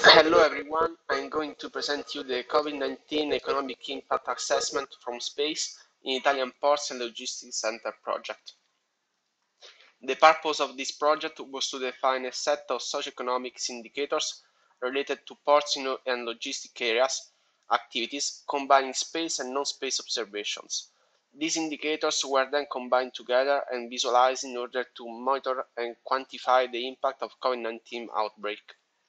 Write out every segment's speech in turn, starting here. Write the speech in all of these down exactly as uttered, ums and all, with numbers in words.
Hello everyone, I'm going to present you the COVID nineteen Economic Impact Assessment from Space in Italian Ports and Logistics Center project. The purpose of this project was to define a set of socioeconomic indicators related to ports and logistic areas activities, combining space and non-space observations. These indicators were then combined together and visualized in order to monitor and quantify the impact of COVID nineteen outbreak.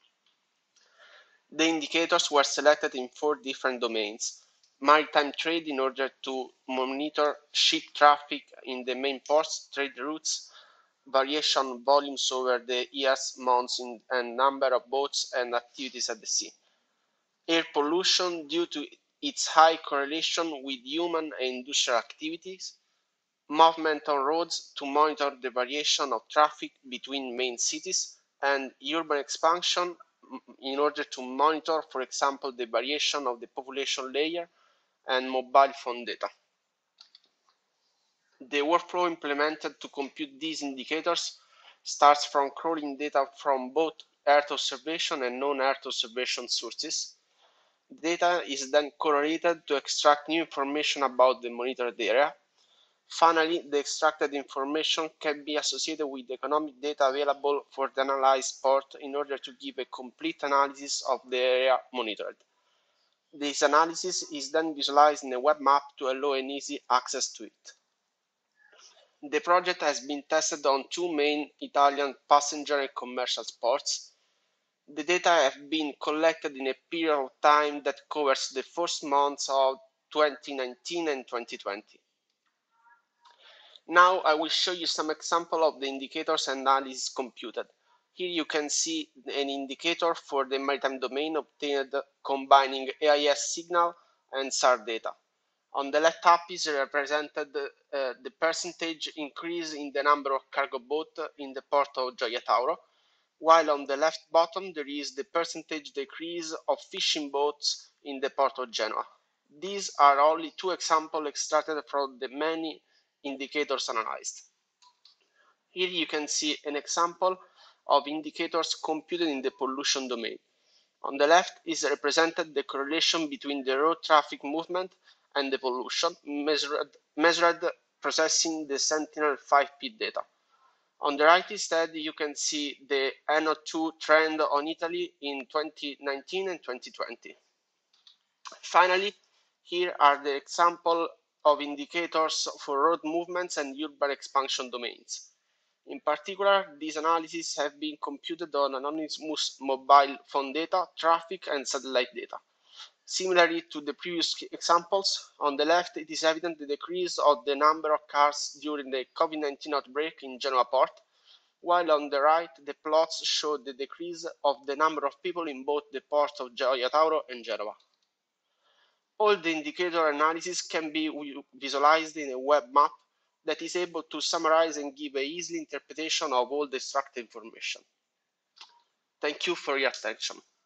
The indicators were selected in four different domains: maritime trade in order to monitor ship traffic in the main ports, trade routes, variation volumes over the years, months, in, and number of boats and activities at the sea; air pollution due to its high correlation with human and industrial activities; movement on roads to monitor the variation of traffic between main cities; and urban expansion in order to monitor, for example, the variation of the population layer and mobile phone data. The workflow implemented to compute these indicators starts from crawling data from both Earth observation and non-Earth observation sources. Data is then correlated to extract new information about the monitored area. Finally, the extracted information can be associated with the economic data available for the analyzed port in order to give a complete analysis of the area monitored. This analysis is then visualized in a web map to allow an easy access to it. The project has been tested on two main Italian passenger and commercial ports. The data have been collected in a period of time that covers the first months of twenty nineteen and twenty twenty. Now I will show you some example of the indicators and analysis computed. Here you can see an indicator for the maritime domain obtained combining A I S signal and S A R data. On the left up is represented uh, the percentage increase in the number of cargo boats in the port of Gioia Tauro, while on the left bottom there is the percentage decrease of fishing boats in the port of Genoa. These are only two examples extracted from the many indicators analyzed. Here you can see an example of indicators computed in the pollution domain. On the left is represented the correlation between the road traffic movement and the pollution measured, measured processing the Sentinel five P data. On the right instead you can see the N O two trend on Italy in twenty nineteen and twenty twenty. Finally, here are the examples of indicators for road movements and urban expansion domains. In particular, these analyses have been computed on anonymous mobile phone data, traffic, and satellite data. Similarly to the previous examples, on the left it is evident the decrease of the number of cars during the COVID nineteen outbreak in Genoa port, while on the right the plots show the decrease of the number of people in both the port of Gioia Tauro and Genova. All the indicator analysis can be visualized in a web map that is able to summarize and give an easy interpretation of all the extracted information. Thank you for your attention.